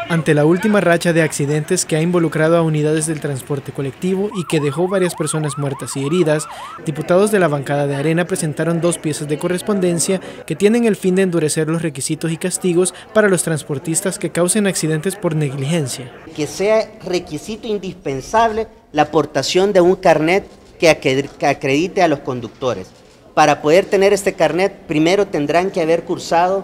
Ante la última racha de accidentes que ha involucrado a unidades del transporte colectivo y que dejó varias personas muertas y heridas, diputados de la bancada de Arena presentaron 2 piezas de correspondencia que tienen el fin de endurecer los requisitos y castigos para los transportistas que causen accidentes por negligencia. Que sea requisito indispensable la aportación de un carnet que acredite a los conductores. Para poder tener este carnet, primero tendrán que haber cursado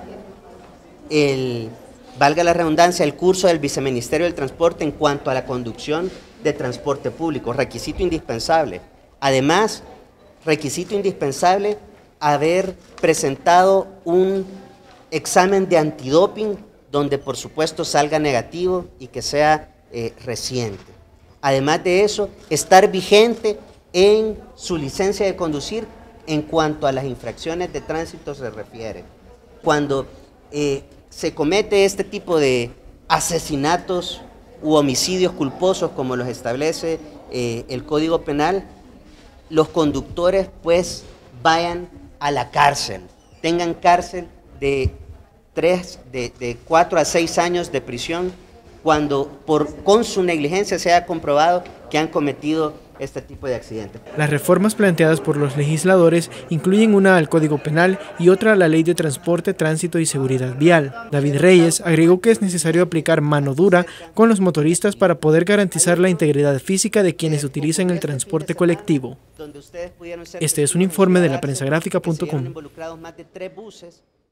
valga la redundancia, el curso del Viceministerio del Transporte en cuanto a la conducción de transporte público, requisito indispensable. Además, requisito indispensable haber presentado un examen de antidoping donde por supuesto salga negativo y que sea reciente. Además de eso, estar vigente en su licencia de conducir en cuanto a las infracciones de tránsito se refiere. Cuando se comete este tipo de asesinatos u homicidios culposos como los establece el Código Penal, los conductores pues vayan a la cárcel, tengan cárcel de 4 a 6 años de prisión cuando con su negligencia se haya comprobado que han cometido este tipo de accidentes. Las reformas planteadas por los legisladores incluyen una al Código Penal y otra a la Ley de Transporte, Tránsito y Seguridad Vial. David Reyes agregó que es necesario aplicar mano dura con los motoristas para poder garantizar la integridad física de quienes utilizan el transporte colectivo. Este es un informe de laprensagrafica.com.